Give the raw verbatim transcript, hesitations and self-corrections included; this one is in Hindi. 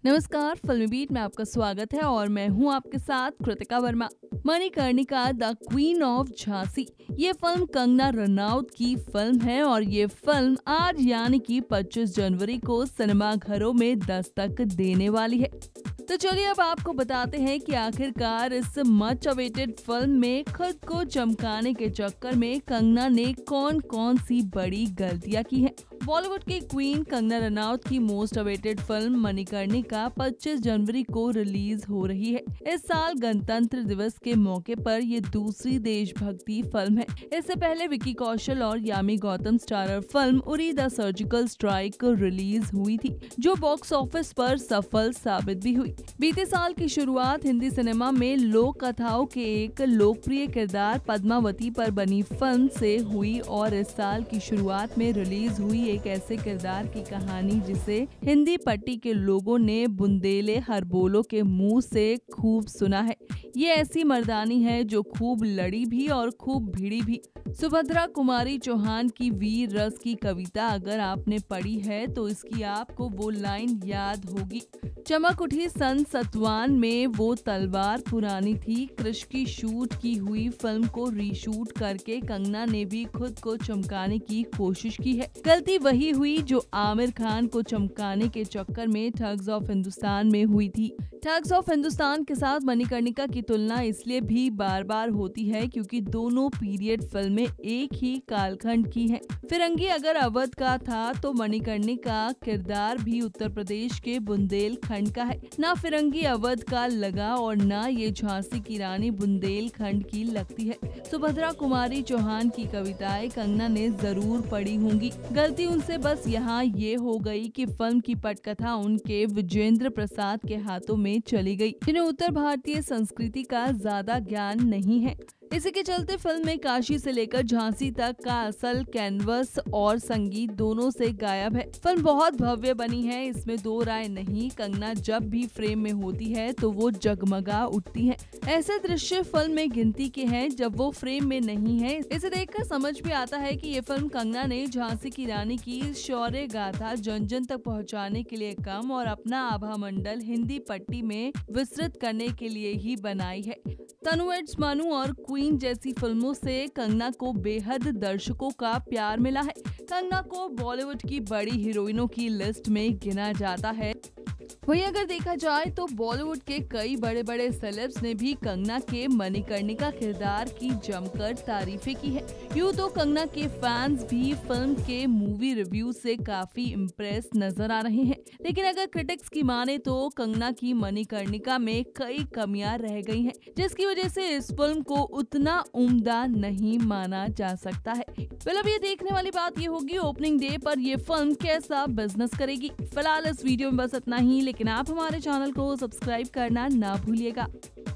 नमस्कार, फिल्मी बीट में आपका स्वागत है और मैं हूं आपके साथ Kritika Verma. Manikarnika the queen of Jhansi ये फिल्म कंगना रनौत की फिल्म है और ये फिल्म आज यानी कि पच्चीस जनवरी को सिनेमाघरों में दस्तक देने वाली है। तो चलिए अब आपको बताते हैं कि आखिरकार इस मच अवेटेड फिल्म में खुद को चमकाने के चक्कर में कंगना ने कौन कौन सी बड़ी गलतियां की हैं। बॉलीवुड की क्वीन कंगना रनौत की मोस्ट अवेटेड फिल्म मणिकर्णिका पच्चीस जनवरी को रिलीज हो रही है। इस साल गणतंत्र दिवस के मौके पर ये दूसरी देशभक्ति फिल्म है। इससे पहले विकी कौशल और Yami Gautam starrer film Uri the surgical strike release हुई थी, जो बॉक्स ऑफिस पर सफल साबित भी हुई। बीते साल की शुरुआत हिंदी सिनेमा में लोक कथाओं के एक लोकप्रिय किरदार पद्मावती पर बनी फिल्म से हुई और इस साल की शुरुआत में रिलीज हुई एक ऐसे किरदार की कहानी जिसे हिंदी पट्टी के लोगों ने बुंदेले हर बोलो के मुंह से खूब सुना है। ये ऐसी मर्दानी है जो खूब लड़ी भी और खूब भिड़ी भी। सुभद्रा कुमारी चौहान की वीर रस की कविता अगर आपने पढ़ी है तो इसकी आपको वो लाइन याद होगी। चमक उठी सन सतवान में वो तलवार पुरानी थी। कृष की शूट की हुई फिल्म को रीशूट करके कंगना ने भी खुद को चमकाने की कोशिश की है। गलती वही हुई जो आमिर खान को चमकाने के चक्कर में ठग्स ऑफ हिंदुस्तान में हुई थी। ठग्स ऑफ हिंदुस्तान के साथ मणिकर्णिका की तुलना इसलिए भी बार बार होती है क्योंकि दोनों पीरियड फिल्में एक ही कालखंड की हैं। फिरंगी अगर अवध का था तो मणिकर्णिका किरदार भी उत्तर प्रदेश के बुंदेलखंड का है। ना फिरंगी अवध का लगा और ना ये झांसी की रानी बुंदेलखंड की लगती है। सुभद्रा कुमारी चौहान की कविताएं कंगना ने जरूर पढ़ी होंगी। गलती उनसे बस यहाँ ये हो गई कि फिल्म की पटकथा उनके विजेंद्र प्रसाद के हाथों में चली गई, जिन्हें उत्तर भारतीय संस्कृति का ज्यादा ज्ञान नहीं है। इसी के चलते फिल्म में काशी से लेकर झांसी तक का असल कैनवस और संगीत दोनों से गायब है। फिल्म बहुत भव्य बनी है, इसमें दो राय नहीं। कंगना जब भी फ्रेम में होती है तो वो जगमगा उठती है। ऐसे दृश्य फिल्म में गिनती के हैं जब वो फ्रेम में नहीं है। इसे देखकर समझ भी आता है कि ये फिल्म कंगना ने झांसी की रानी की शौर्य गाथा जन जन तक पहुँचाने के लिए कम और अपना आभा मंडल हिंदी पट्टी में विस्तृत करने के लिए ही बनाई है। तनु एड्स मनु और क्वीन जैसी फिल्मों से कंगना को बेहद दर्शकों का प्यार मिला है। कंगना को बॉलीवुड की बड़ी हीरोइनों की लिस्ट में गिना जाता है। वहीं अगर देखा जाए तो बॉलीवुड के कई बड़े बड़े सेलेब्स ने भी कंगना के मणिकर्णिका किरदार की जमकर तारीफें की है। यूं तो कंगना के फैंस भी फिल्म के मूवी रिव्यू से काफी इम्प्रेस नजर आ रहे हैं, लेकिन अगर क्रिटिक्स की माने तो कंगना की मणिकर्णिका में कई कमियां रह गई हैं, जिसकी वजह से इस फिल्म को उतना उम्दा नहीं माना जा सकता है। फिलहाल अब ये देखने वाली बात ये होगी ओपनिंग डे पर ये फिल्म कैसा बिजनेस करेगी। फिलहाल इस वीडियो में बस इतना ही, लेकिन आप हमारे चैनल को सब्सक्राइब करना ना भूलिएगा।